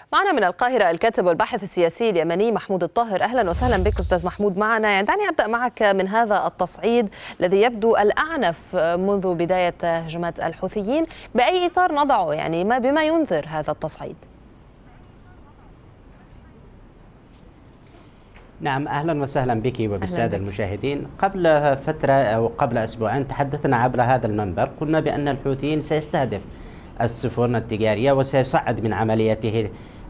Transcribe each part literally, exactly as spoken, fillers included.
معنا من القاهرة الكاتب والباحث السياسي اليمني محمود الطاهر. أهلا وسهلا بك أستاذ محمود معنا. يعني دعني أبدأ معك من هذا التصعيد الذي يبدو الأعنف منذ بداية هجمات الحوثيين، بأي إطار نضعه؟ يعني ما بما ينذر هذا التصعيد؟ نعم، أهلا وسهلا بك وبالسادة المشاهدين. قبل فترة أو قبل أسبوعين تحدثنا عبر هذا المنبر، قلنا بأن الحوثيين سيستهدف السفن التجارية وسيصعد من عملياته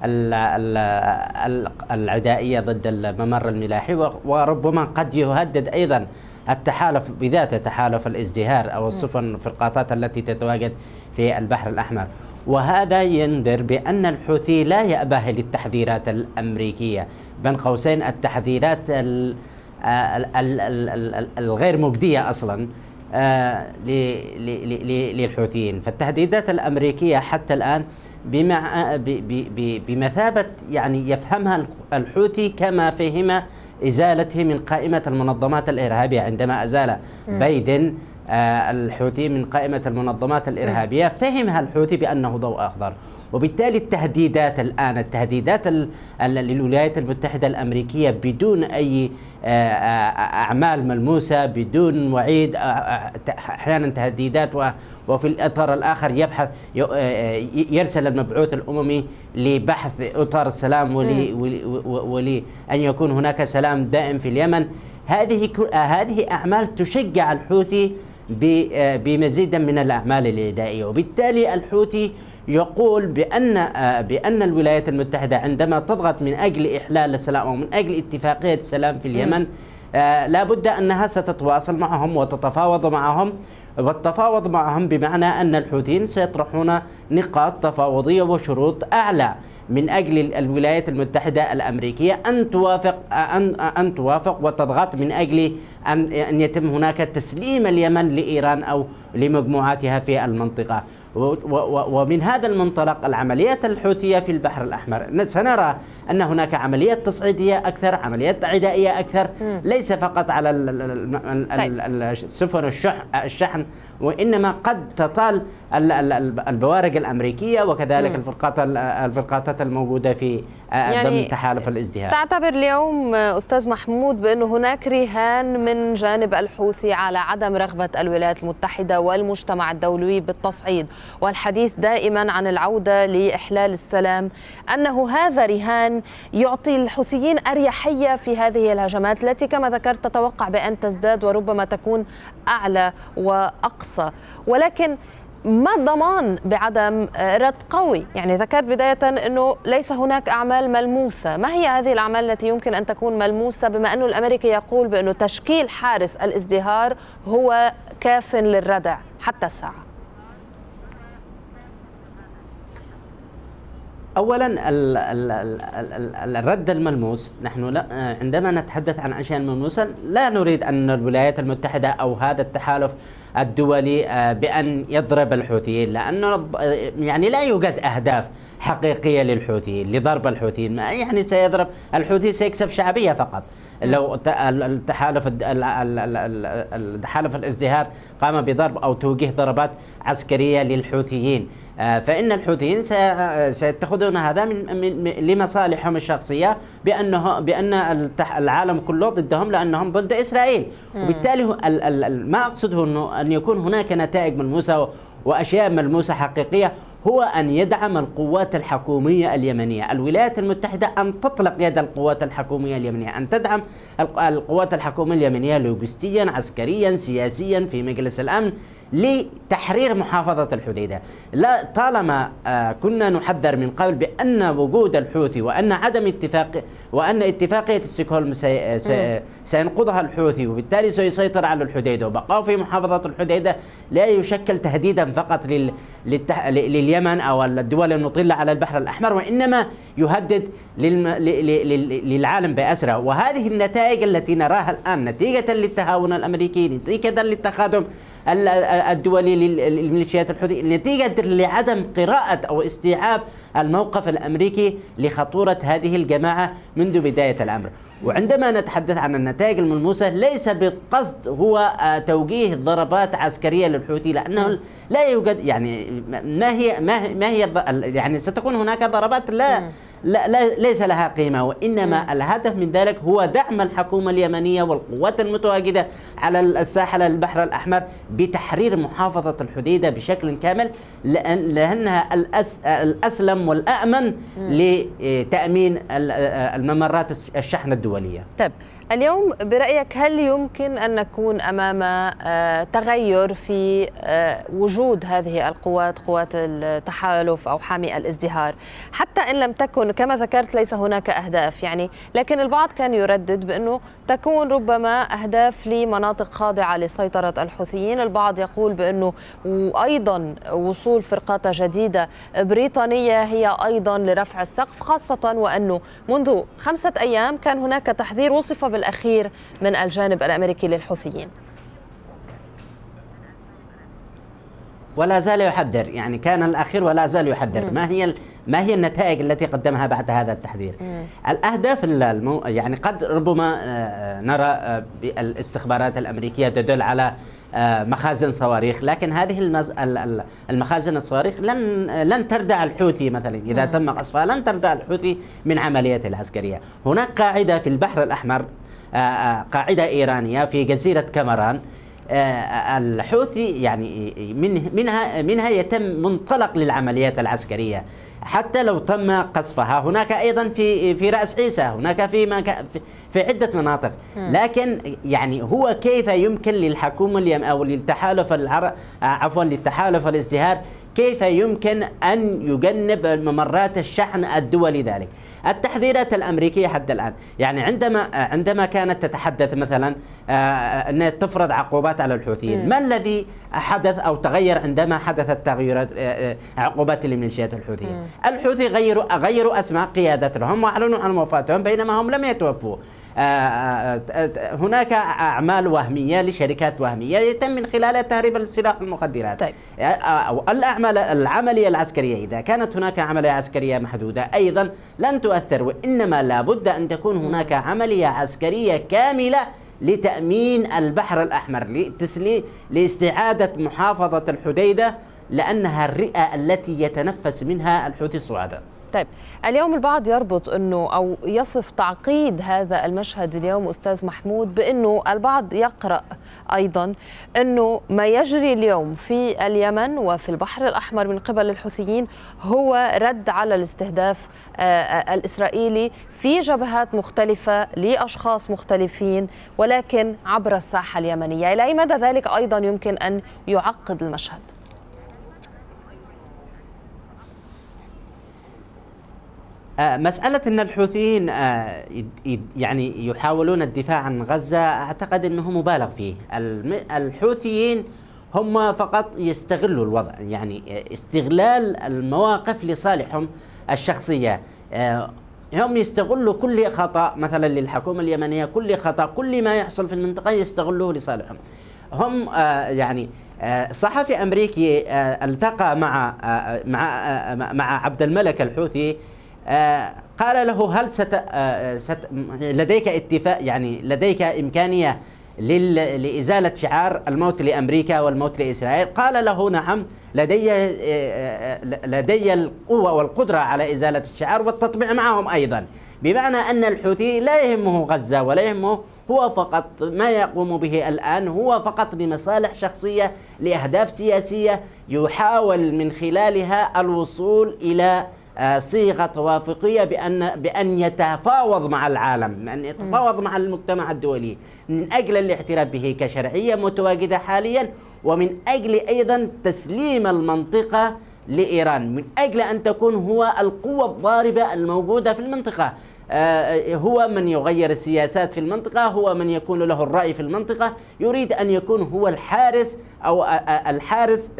العدائية ضد الممر الملاحي، وربما قد يهدد أيضا التحالف بذاته، تحالف الازدهار أو السفن الفرقاطات التي تتواجد في البحر الأحمر. وهذا ينذر بأن الحوثي لا يأبه للتحذيرات الأمريكية، بين قوسين التحذيرات الغير مجدية أصلا للحوثيين. فالتهديدات الأمريكية حتى الآن بمثابة يعني يفهمها الحوثي كما فهم إزالته من قائمة المنظمات الإرهابية. عندما أزال بايدن الحوثي من قائمة المنظمات الإرهابية فهمها الحوثي بأنه ضوء أخضر، وبالتالي التهديدات الآن التهديدات للولايات المتحدة الأمريكية بدون أي أعمال ملموسة، بدون وعيد، أحيانا تهديدات، وفي الإطار الآخر يبحث يرسل المبعوث الأممي لبحث إطار السلام ولأن يكون هناك سلام دائم في اليمن. هذه هذه أعمال تشجع الحوثي بمزيد من الأعمال الإعدائية، وبالتالي الحوثي يقول بأن بأن الولايات المتحدة عندما تضغط من أجل إحلال السلام ومن أجل اتفاقية السلام في اليمن آه لا بد أنها ستتواصل معهم وتتفاوض معهم، والتفاوض معهم بمعنى أن الحوثيين سيطرحون نقاط تفاوضية وشروط أعلى من أجل الولايات المتحدة الأمريكية أن توافق أن أن توافق وتضغط من أجل أن أن يتم هناك تسليم اليمن لإيران أو لمجموعاتها في المنطقة. ومن هذا المنطلق العمليات الحوثية في البحر الأحمر سنرى أن هناك عمليات تصعيدية أكثر، عمليات عدائية أكثر، ليس فقط على السفن الشحن، وإنما قد تطال البوارج الأمريكية وكذلك الفرقات الفرقاطات الموجودة في ضمن تحالف الازدهار. تعتبر اليوم أستاذ محمود بأن هناك رهان من جانب الحوثي على عدم رغبة الولايات المتحدة والمجتمع الدولي بالتصعيد والحديث دائما عن العودة لإحلال السلام، أنه هذا رهان يعطي الحوثيين أريحية في هذه الهجمات التي كما ذكرت تتوقع بأن تزداد وربما تكون أعلى وأقصى؟ ولكن ما الضمان بعدم رد قوي؟ يعني ذكرت بداية أنه ليس هناك أعمال ملموسة. ما هي هذه الأعمال التي يمكن أن تكون ملموسة، بما أنه الأمريكي يقول بأنه تشكيل حارس الازدهار هو كاف للردع حتى الساعة؟ أولا الرد الملموس، نحن عندما نتحدث عن أشياء ملموسة لا نريد أن الولايات المتحدة أو هذا التحالف الدولي بأن يضرب الحوثيين، لأنه يعني لا يوجد أهداف حقيقية للحوثيين لضرب الحوثيين. يعني سيضرب الحوثي سيكسب شعبية فقط. لو التحالف التحالف الازدهار قام بضرب أو توجيه ضربات عسكرية للحوثيين، فإن الحوثيين سيتخذون هذا من لمصالحهم الشخصية، بأنه بأن العالم كله ضدهم لأنهم ضد إسرائيل. وبالتالي ما أقصده أنه أن يكون هناك نتائج ملموسة وأشياء ملموسة حقيقية، هو أن يدعم القوات الحكومية اليمنية. الولايات المتحدة أن تطلق يد القوات الحكومية اليمنية، أن تدعم القوات الحكومية اليمنية لوجستيا، عسكريا، سياسيا، في مجلس الأمن، لتحرير محافظة الحديدة. لا طالما كنا نحذر من قبل بأن وجود الحوثي وأن عدم اتفاق وأن اتفاقية ستوكهولم سينقضها الحوثي وبالتالي سيسيطر على الحديدة وبقاء في محافظة الحديدة لا يشكل تهديدا فقط لل... للتح... لليمن أو الدول المطلة على البحر الأحمر، وإنما يهدد للم... للعالم بأسره. وهذه النتائج التي نراها الآن نتيجة للتهاون الأمريكي، نتيجة للتخاذل الدولي للميليشيات الحوثي، نتيجة لعدم قراءة أو استيعاب الموقف الأمريكي لخطورة هذه الجماعة منذ بداية الأمر. وعندما نتحدث عن النتائج الملموسة ليس بالقصد هو توجيه ضربات عسكرية للحوثي، لأنه لا يوجد يعني ما هي ما ما هي يعني ستكون هناك ضربات لا لا لا ليس لها قيمة، وإنما م. الهدف من ذلك هو دعم الحكومة اليمنية والقوات المتواجدة على الساحل البحر الأحمر بتحرير محافظة الحديدة بشكل كامل، لأن لأنها الأس الأسلم والأأمن م. لتأمين الممرات الشحن الدولية. طيب اليوم برأيك هل يمكن أن نكون أمام تغير في وجود هذه القوات، قوات التحالف أو حامي الازدهار، حتى إن لم تكن كما ذكرت ليس هناك أهداف يعني، لكن البعض كان يردد بأنه تكون ربما أهداف لمناطق خاضعة لسيطرة الحوثيين، البعض يقول بأنه وأيضا وصول فرقات جديدة بريطانية هي أيضا لرفع السقف، خاصة وأنه منذ خمسة أيام كان هناك تحذير وصف بالأخير من الجانب الأمريكي للحوثيين. ولا زال يحذر، يعني كان الأخير ولا زال يحذر. م. ما هي ما هي النتائج التي قدمها بعد هذا التحذير؟ م. الأهداف المو... يعني قد ربما نرى الاستخبارات الأمريكية تدل على مخازن صواريخ، لكن هذه المز... المخازن الصواريخ لن لن تردع الحوثي مثلا إذا م. تم قصفها، لن تردع الحوثي من عملياته العسكرية. هناك قاعدة في البحر الأحمر، قاعدة إيرانية في جزيرة كامران، الحوثي يعني من منها منها يتم منطلق للعمليات العسكرية حتى لو تم قصفها. هناك ايضا في في راس عيسى، هناك في مكان في عده مناطق، لكن يعني هو كيف يمكن للحكومه اليم او للتحالف العرب عفوا للتحالف الازدهار كيف يمكن ان يجنب ممرات الشحن الدولي ذلك؟ التحذيرات الأمريكية حتى الآن، يعني عندما عندما كانت تتحدث مثلا أن تفرض عقوبات على الحوثيين، ما الذي حدث أو تغير عندما حدثت تغيرات عقوبات لميليشيات الحوثيين؟ الحوثي غيروا غيروا أسماء قيادتهم وأعلنوا عن وفاتهم بينما هم لم يتوفوا. هناك أعمال وهمية لشركات وهمية يتم من خلالها تهريب السلاح والمخدرات. طيب. الأعمال العملية العسكرية إذا كانت هناك عملية عسكرية محدودة أيضا لن تؤثر، وإنما لابد أن تكون هناك عملية عسكرية كاملة لتأمين البحر الأحمر، لتسلي لاستعادة محافظة الحديدة لأنها الرئة التي يتنفس منها الحوثي الصعداء. طيب اليوم البعض يربط أنه أو يصف تعقيد هذا المشهد اليوم أستاذ محمود بأنه البعض يقرأ أيضا أنه ما يجري اليوم في اليمن وفي البحر الأحمر من قبل الحوثيين هو رد على الاستهداف الإسرائيلي في جبهات مختلفة لأشخاص مختلفين ولكن عبر الساحة اليمنية. إلى أي مدى ذلك أيضا يمكن أن يعقد المشهد؟ مسألة أن الحوثيين يعني يحاولون الدفاع عن غزة أعتقد أنه مبالغ فيه. الحوثيين هم فقط يستغلوا الوضع، يعني استغلال المواقف لصالحهم الشخصية. هم يستغلوا كل خطأ مثلا للحكومة اليمنية، كل خطأ كل ما يحصل في المنطقة يستغلوه لصالحهم. هم يعني صحفي أمريكي التقى مع مع مع عبد الملك الحوثي، قال له هل ست... ست... لديك اتفاق، يعني لديك إمكانية لل... لإزالة شعار الموت لأمريكا والموت لإسرائيل؟ قال له نعم، لدي لدي القوة والقدرة على إزالة الشعار والتطبيع معهم أيضا، بمعنى أن الحوثي لا يهمه غزة ولا يهمه، هو فقط ما يقوم به الآن هو فقط لمصالح شخصية لأهداف سياسية يحاول من خلالها الوصول إلى صيغة توافقية بأن بأن يتفاوض مع العالم، أن يتفاوض مع المجتمع الدولي من أجل الاعتراف به كشرعية متواجدة حاليا، ومن أجل أيضا تسليم المنطقة لإيران، من أجل أن تكون هو القوة الضاربة الموجودة في المنطقة. هو من يغير السياسات في المنطقة، هو من يكون له الرأي في المنطقة، يريد أن يكون هو الحارس أو الحارس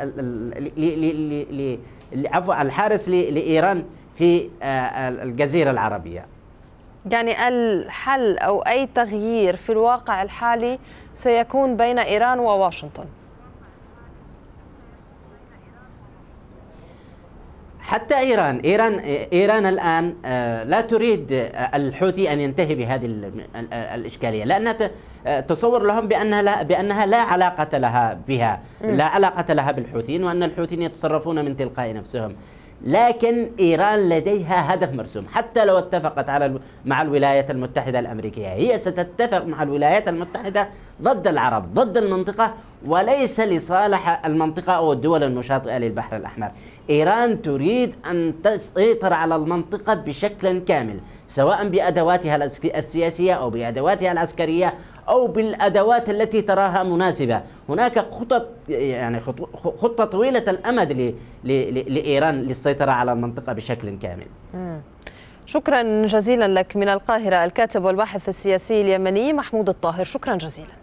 عفوا الحارس لإيران في الجزيرة العربية. يعني الحل أو أي تغيير في الواقع الحالي سيكون بين إيران وواشنطن. حتى إيران إيران إيران الآن لا تريد الحوثي أن ينتهي بهذه الإشكالية، لأنها تصور لهم بأنها لا بأنها لا علاقة لها بها، لا علاقة لها بالحوثيين، وأن الحوثيين يتصرفون من تلقاء نفسهم. لكن إيران لديها هدف مرسوم. حتى لو اتفقت على مع الولايات المتحدة الأمريكية، هي ستتفق مع الولايات المتحدة ضد العرب، ضد المنطقة، وليس لصالح المنطقة أو الدول المشاطئة للبحر الأحمر. إيران تريد أن تسيطر على المنطقة بشكل كامل، سواء بأدواتها السياسية أو بأدواتها العسكرية أو بالأدوات التي تراها مناسبة. هناك خطط يعني خطة طويلة الأمد لإيران للسيطرة على المنطقة بشكل كامل. شكرا جزيلا لك من القاهرة الكاتب والباحث السياسي اليمني محمود الطاهر، شكرا جزيلا.